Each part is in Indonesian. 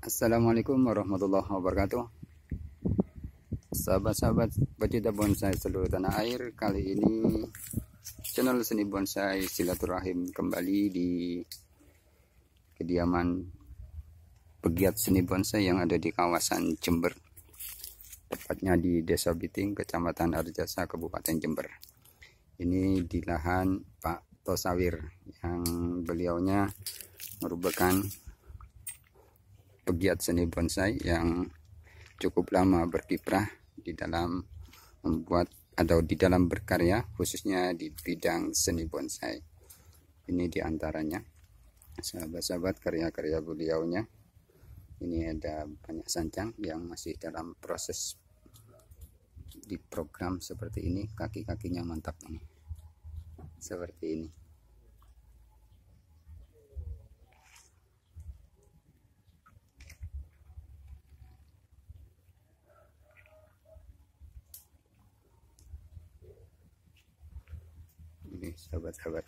Assalamualaikum warahmatullahi wabarakatuh. Sahabat-sahabat pecinta bonsai seluruh tanah air, kali ini channel Seni Bonsai Silaturahim kembali di kediaman pegiat seni bonsai yang ada di kawasan Jember, tepatnya di Desa Biting, Kecamatan Arjasa, Kabupaten Jember. Ini di lahan Pak Tosawir, yang beliaunya merupakan pegiat seni bonsai yang cukup lama berkiprah di dalam membuat atau di dalam berkarya, khususnya di bidang seni bonsai. Ini diantaranya, sahabat-sahabat, karya-karya beliaunya. Ini ada banyak sancang yang masih dalam proses diprogram seperti ini. Kaki-kakinya mantap ini, seperti ini. Ini sahabat-sahabat,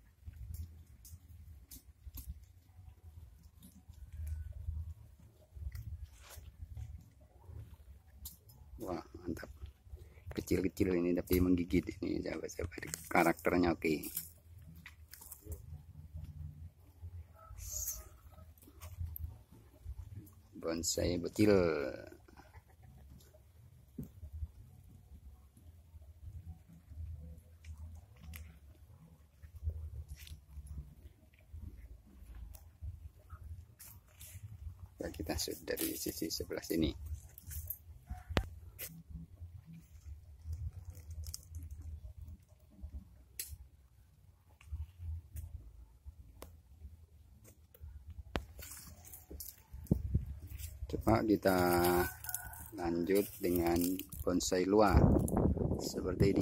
wah mantap, kecil-kecil ini tapi menggigit ini sahabat-sahabat, karakternya oke. Bonsai bocil. Kita shoot dari sisi sebelah sini. Coba kita lanjut dengan bonsai luar seperti ini.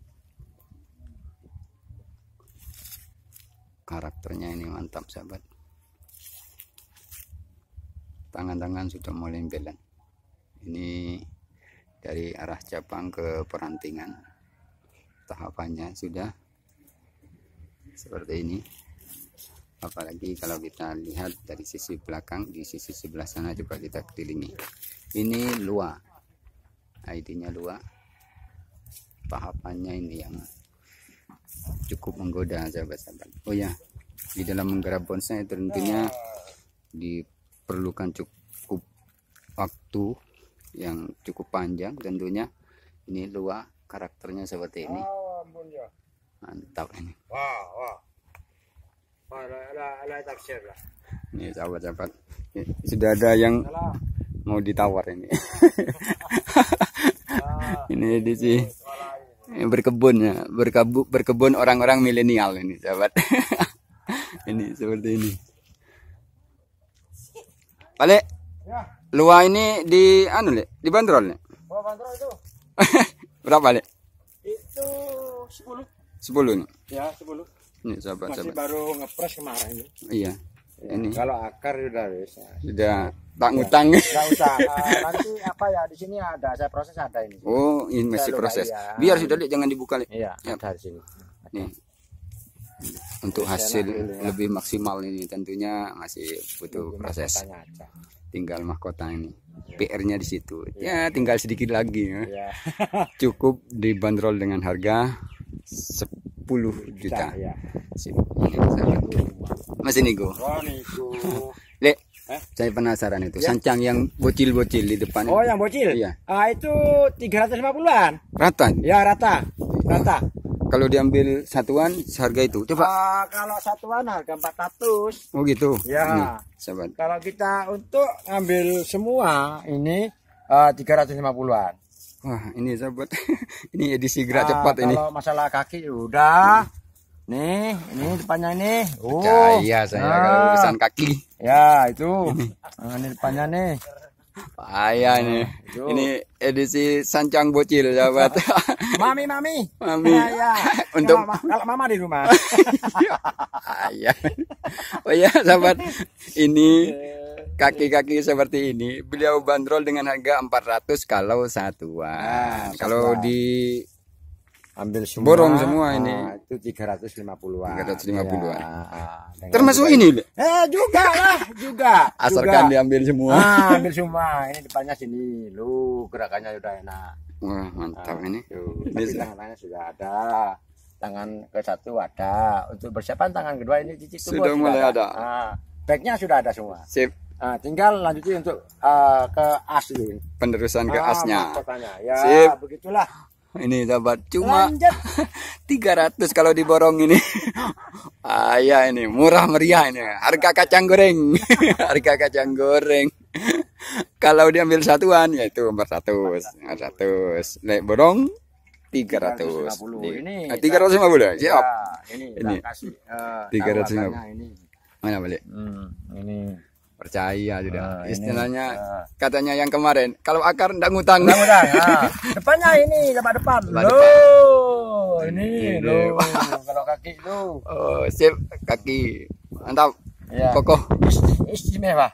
Karakternya ini mantap sahabat. Tangan-tangan sudah mulai belan. Ini dari arah cabang ke perantingan, tahapannya sudah seperti ini. Apalagi kalau kita lihat dari sisi belakang, di sisi sebelah sana, coba kita kelilingi. Ini luar, ID-nya luar. Tahapannya ini yang cukup menggoda sahabat-sahabat. Oh ya, di dalam menggarap bonsai tentunya diperlukan cukup waktu yang cukup panjang tentunya. Ini luar, karakternya seperti ini. Mantap ini. Ini sahabat-sahabat, sudah ada yang mau ditawar ini. Ini di sini berkebun ya, berkebun orang-orang milenial ini sahabat. Ini seperti ini. Balik. Luar ini di anu Le, dibanderol Le. Oh, bandrol itu. Berapa Le? Itu 10. 10 nih. Ya, 10. Ini sahabat-sahabat. Masih baru ngepres kemarin ini. Iya. Ya, ini kalau akar sudah bisa. sudah tak ngutang. Enggak usah. Nanti apa ya, di sini ada saya proses ada ini. Oh, ini masih Saya proses. ya. Biar sudah Le, jangan dibuka Le. Iya, Ya. ada di sini. Nih. Untuk hasil Dulu, ya. lebih maksimal ini tentunya masih butuh Ini proses. mahkotanya aja. Tinggal mahkota ini. PR-nya di situ. Ya, tinggal sedikit lagi ya. Iya. Cukup dibanderol dengan harga 10 juta. Ya. Sip. Ini sahabat. Mas ini go. Oh, niku. Le, saya penasaran itu. Ya. Sancang yang bocil-bocil di depan. Oh, yang bocil? Iya. Itu 350-an. Rata. Ya, rata. Rata. Kalau diambil satuan seharga itu. Coba. Kalau satuan harga 400. Oh gitu. Ya. Nih, sahabat. Kalau kita untuk ngambil semua ini 350-an. Wah, ini sahabat. Ini edisi gerak cepat ini. Kalau masalah kaki udah. Nih, ini depannya ini. Oh. Percaya saya kalau urusan kaki. Ya, itu. Ini depannya nih. Bahaya ini. itu. Ini edisi sancang bocil sahabat. Mami. Mami. Ya. Untuk kalau mama di rumah. Iya. Oh ya sahabat, ini kaki-kaki seperti ini beliau bandrol dengan harga 400 kalau satuan. Nah, kalau satuan. di ambil semua. Borong semua ini. Itu 350-an. 350-an. Ya, termasuk ini, Le? Juga lah, juga. Asalkan diambil semua. Ambil semua. Ini depannya sini. Lu gerakannya udah enak. Wah, mantap ini. Tapi tangannya sudah ada. Tangan ke satu ada. Untuk persiapan tangan kedua ini cicik sudah mulai ada. Backnya sudah ada semua. Sip. Tinggal lanjutin untuk ke as ini. Penerusan ke asnya. Ya, sip. Begitulah. Ini sahabat cuma 300 kalau diborong ini. Ya ini murah meriah ini. Harga kacang goreng. Harga kacang goreng. Kalau diambil satuan yaitu 400. 100. Lek borong 300. Ini 350 siap. Ini kasih 350. Ini. Mana balik? Ini percaya sudah. Istilahnya katanya yang kemarin kalau akar ndak ngutang. Depannya ini depan. Ini loh. Kalau kaki lo. Oh, sip kaki. Mantap. Ya. Kokoh. Istimewa.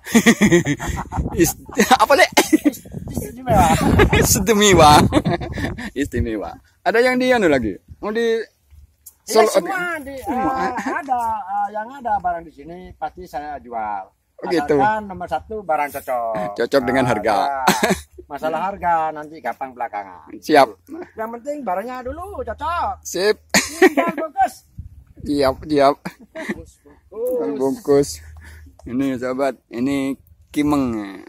Apa, Le? Istimewa. Istimewa. Istimewa. Ada yang di anu lagi. Mau di semua ada yang ada barang di sini pasti saya jual. Gitu. Nomor 1 barang cocok. Cocok dengan harga. Masalah harga nanti gampang belakangan. Siap. Yang penting barangnya dulu cocok. Sip. Bungkus. Siap. Bungkus. Ini sahabat, ini kimeng.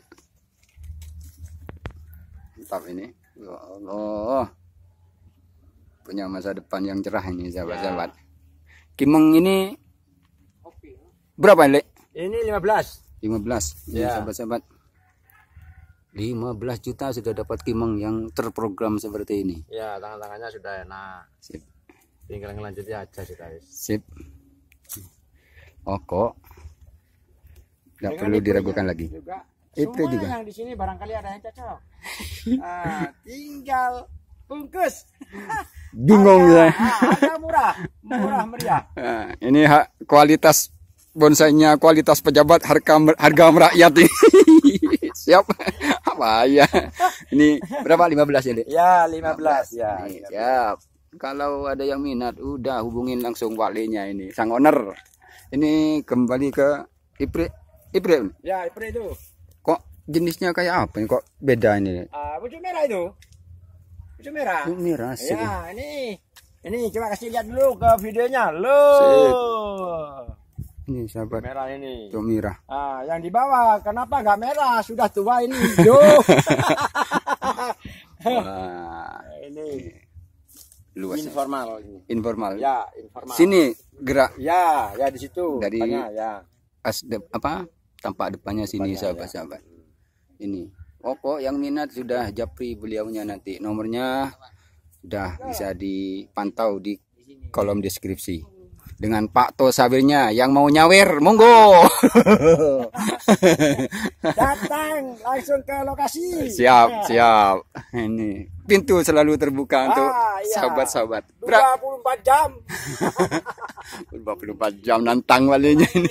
Mantap ini. Ya Allah. Punya masa depan yang cerah ini sahabat-sahabat. Kimeng ini berapa, Le? Ini 15. 15. Ini sahabat-sahabat. 15 juta sudah dapat kimeng yang terprogram seperti ini. Ya, tangan-tangannya sudah enak. Sip. Tinggal ngelanjutin aja sih, guys. Sip. Kok nggak perlu diragukan lagi. Itu juga. Yang di sini barangkali ada yang cocok. Tinggal bungkus. Bingung ya. Harga murah meriah. Ini kualitas bonsainya, kualitas pejabat, harga merakyat ini. Siap. Apa ya? Ini berapa? 15 ya, Dek? Ya, 15 ya. Siap. Kalau ada yang minat, udah hubungin langsung walinya ini, sang owner. Ini kembali ke Iprit. Ya, Iprit itu. Kok jenisnya kayak apa? Kok beda ini? Pucuk merah itu. Pucuk merah. Pucuk merah sih. Ya, ini coba kasih lihat dulu ke videonya. Loh. Ini sahabat. Merah ini. Pucuk merah. Yang di bawah kenapa nggak merah? Sudah tua ini. Yo. Ini luas. Informal. Ya, informal. Sini gerak. Ya di situ. Dari ya. Tampak depannya sini sahabat-sahabat. Ini. Kok yang minat sudah japri beliaunya nanti. Nomornya sudah bisa dipantau di kolom deskripsi. Dengan Pak To Sawirnya yang mau nyawer, monggo. Datang langsung ke lokasi. Siap. Ini pintu selalu terbuka untuk sahabat-sahabat. 24 jam. 24 jam nantang walinya ini.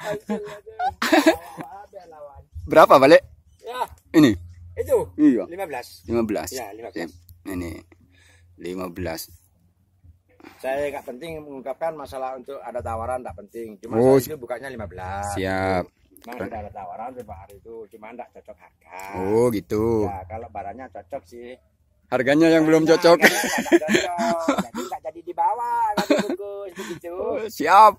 Berapa balik? Ya. Ini. Itu. Iya. 15. Ya, 15. Ini 15. Saya nggak penting mengungkapkan masalah untuk ada tawaran, nggak penting. Cuma itu bukanya 15. Siap. Memang sudah ada tawaran beberapa hari itu, cuma nggak cocok harga. Oh gitu. Ya, kalau barangnya cocok sih. Harganya yang belum cocok. Jadi nggak jadi dibawa, nggak dibungkus begitu. Siap.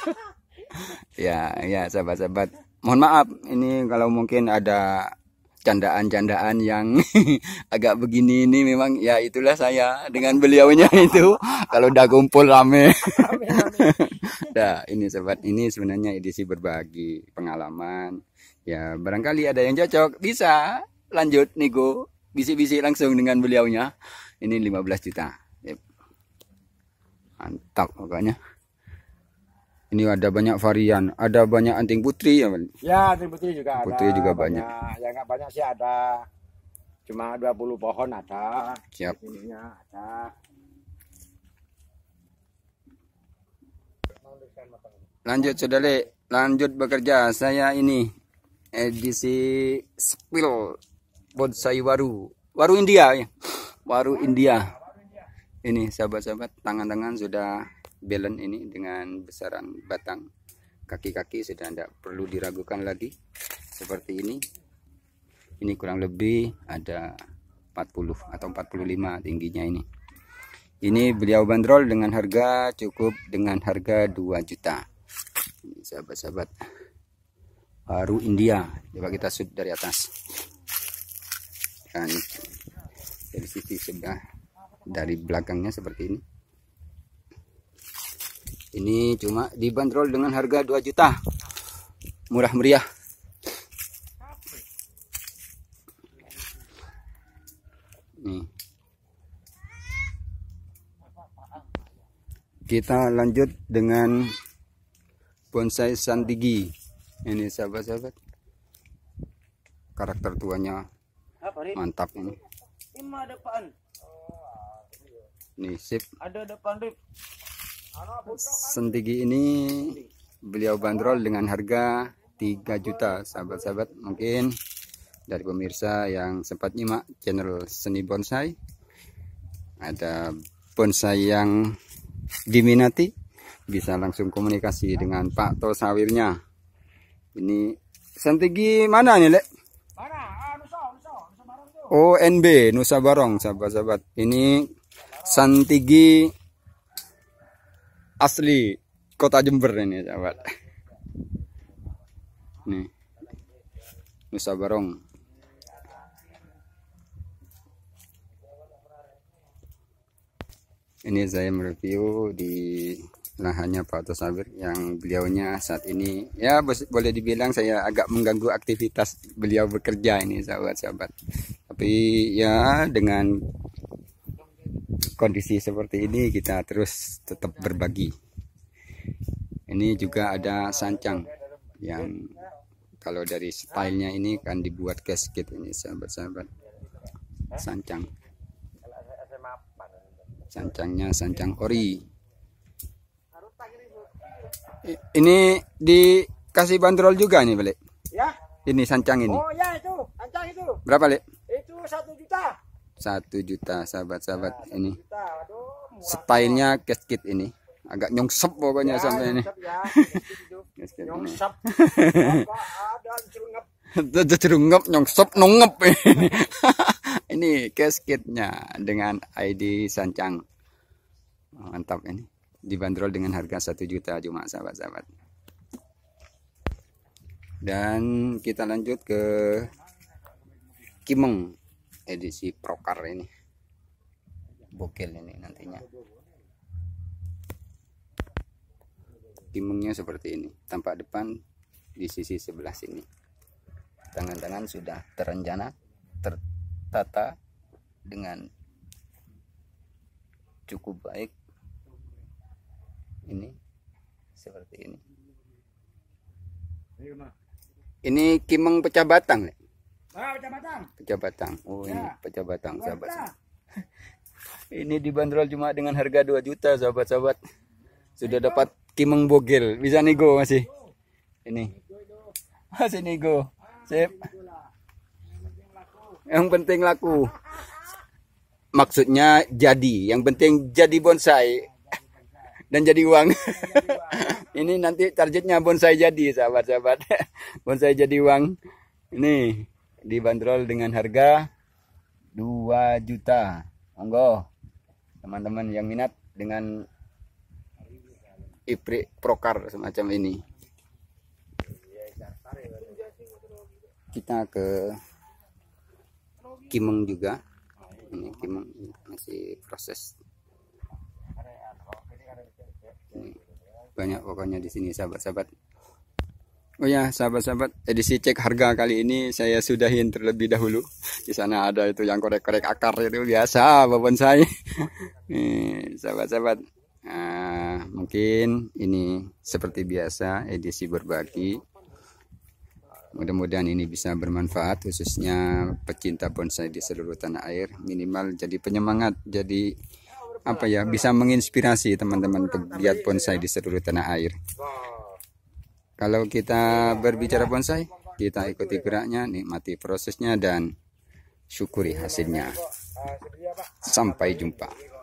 Ya sahabat-sahabat. Mohon maaf ini kalau mungkin ada candaan-candaan yang agak begini ini, memang ya itulah saya dengan beliaunya itu kalau udah kumpul rame. Nah ini sobat, ini sebenarnya edisi berbagi pengalaman ya, barangkali ada yang cocok bisa lanjut nego bisik-bisik langsung dengan beliaunya. Ini 15 juta mantap pokoknya. Ini ada banyak varian, ada banyak anting putri ya, ya anting putri juga ada. Putri juga banyak. Ya nggak banyak sih, ada cuma 20 pohon ada. Siap. Ininya ada. Lanjut saudara, lanjut bekerja. Saya ini edisi spill bonsai waru India ya. Waru India. Ini sahabat-sahabat, tangan-tangan sudah belen ini dengan besaran batang. Kaki-kaki sudah tidak perlu diragukan lagi. Seperti ini. Ini kurang lebih ada 40 atau 45 tingginya ini. Ini beliau bandrol dengan harga cukup dengan harga 2 juta. Ini sahabat-sahabat. Baru India. Coba kita shoot dari atas. Dan dari sisi sebelah, dari belakangnya seperti ini. Ini cuma dibanderol dengan harga 2 juta. Murah meriah. Nih. Kita lanjut dengan bonsai santigi. Ini sahabat-sahabat. Karakter tuanya mantap ini. Nih sip. Ada depan Rip. Santigi ini beliau bandrol dengan harga 3 juta sahabat-sahabat. Mungkin dari pemirsa yang sempat nyimak channel Seni Bonsai, ada bonsai yang diminati, bisa langsung komunikasi dengan Pak Tosawirnya. Ini santigi mana nih, Lek? Oh, NB Nusa Barong sahabat-sahabat. Ini santigi asli Kota Jember ini sahabat. Nih Nusa Barong. Ini saya mereview di lahannya Pak Tosawir yang beliaunya saat ini ya boleh dibilang saya agak mengganggu aktivitas beliau bekerja ini sahabat-sahabat. Tapi ya dengan kondisi seperti ini kita terus tetap berbagi. Ini juga ada sancang yang kalau dari stylenya ini kan dibuat gasket ini sahabat-sahabat. Sancangnya sancang ori. Ini dikasih bandrol juga nih, Lek? Ya. Ini sancang ini. Oh ya, itu sancang itu. Berapa, Lek? Itu 1 juta. 1 juta sahabat-sahabat. Ini stylenya gasket ini. Agak nyongsep pokoknya ya, sampai ini. Ya, nyongsep. Ada cerungep, nyongsep, nongep ini. Ini gasketnya dengan ID sancang. Mantap ini. Dibanderol dengan harga 1 juta cuma sahabat-sahabat. Dan kita lanjut ke Kimeng edisi Prokar ini. Bokil ini nantinya. Kimengnya seperti ini, tampak depan di sisi sebelah sini. Tangan-tangan sudah terencana, tertata dengan cukup baik. Ini seperti ini. Ini kimeng pecah batang, pecah batang. Pecah batang. Oh ya. Ini pecah batang sahabat. Ini dibanderol cuma dengan harga 2 juta sahabat-sahabat. Sudah dapat kimeng bogel. Bisa nego masih. Ini. Masih nego. Sip. Yang penting laku. Maksudnya jadi. Yang penting jadi bonsai. Dan jadi uang. Ini nanti targetnya bonsai jadi sahabat-sahabat. Bonsai jadi uang. Ini dibanderol dengan harga 2 juta. Monggo teman-teman yang minat dengan iprik Prokar semacam ini. Kita ke Kimeng juga. Ini Kimeng masih proses. Ini banyak pokoknya di sini sahabat-sahabat. Oh ya sahabat-sahabat, edisi cek harga kali ini saya sudahin terlebih dahulu. Di sana ada itu yang korek-korek akar itu biasa bonsai. Nih sahabat-sahabat, mungkin ini seperti biasa edisi berbagi. Mudah-mudahan ini bisa bermanfaat khususnya pecinta bonsai di seluruh tanah air. Minimal jadi penyemangat, jadi apa ya, bisa menginspirasi teman-teman pegiat bonsai di seluruh tanah air. Kalau kita berbicara bonsai, kita ikuti geraknya, nikmati prosesnya dan syukuri hasilnya. Sampai jumpa.